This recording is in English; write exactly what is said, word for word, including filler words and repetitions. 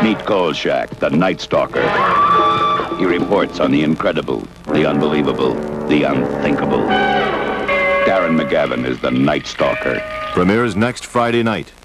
Meet Kolchak, the Night Stalker. He reports on the incredible, the unbelievable, the unthinkable. Darren McGavin is the Night Stalker. Premieres next Friday night.